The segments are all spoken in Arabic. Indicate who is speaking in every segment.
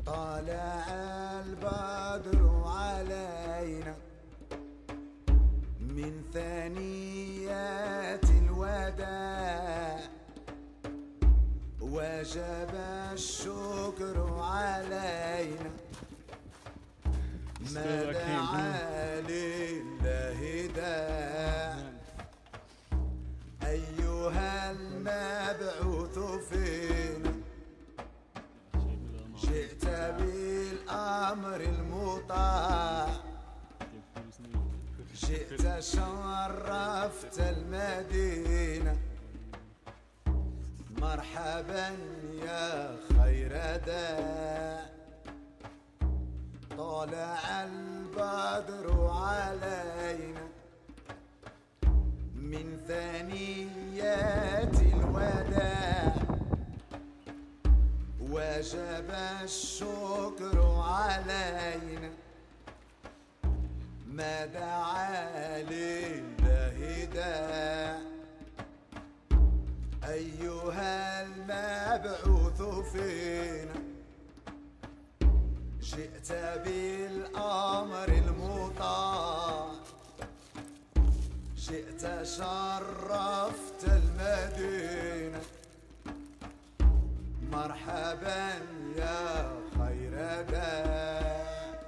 Speaker 1: طالع البدر علينا من ثنيات الوداع، وجب الشكر علينا ما دعا لله داع. أيها المبعوث فينا جئت بالأمر المطاع، جئت شرفت المدينة، مرحبا يا خير داع. طلع البدر علينا من ثنيات الوداع، وجب الشكر علينا ما دعا لله داع. أيها المبعوث فينا جئت بالأمر المطاع، جئت شرفت المدينة، مرحبا يا خير داع.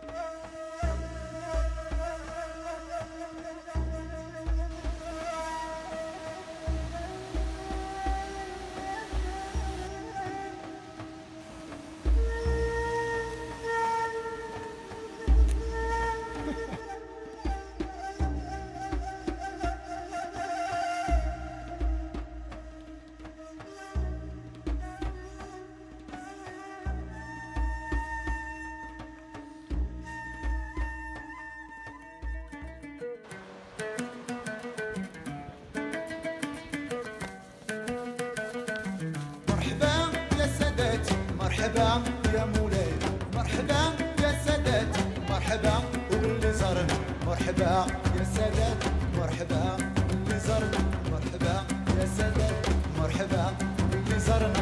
Speaker 1: مرحبا يا مولاي، مرحبا يا سادات، مرحبا واللي زارنا، مرحبا يا سادات، مرحبا واللي زارنا، مرحبا يا سادات، مرحبا واللي زارنا.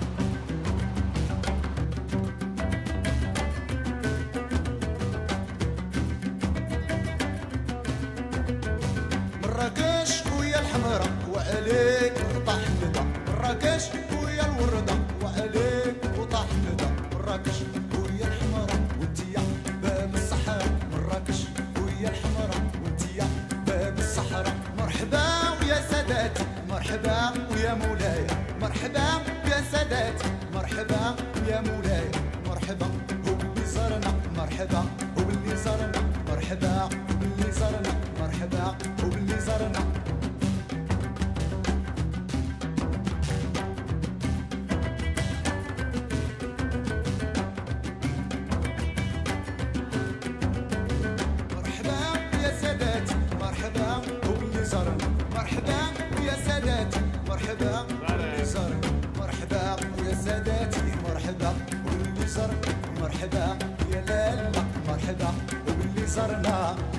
Speaker 1: مراكش ويا الحمرا وعليك طاح ندى، مراكش ويا الوردة وعليك وطاح ندى، مراكش ويا الحمرا وانتيا باب الصحراء، مراكش ويا الحمرا وانتيا باب الصحراء. مرحبا ويا ساداتي، مرحبا ويا مولاي، مرحبا يا ساداتي، مرحبا ويا مولاي، مرحبا وباللي زارنا، مرحبا وباللي زارنا، مرحبا وباللي زارنا، مرحبا وباللي زارنا. مرحبا وباللي زارنا، مرحبا ويا ساداتي، مرحبا وباللي زارنا، مرحبا ويا ساداتي، مرحبا وباللي زارنا، مرحبا يا لالا، مرحبا وباللي زارنا.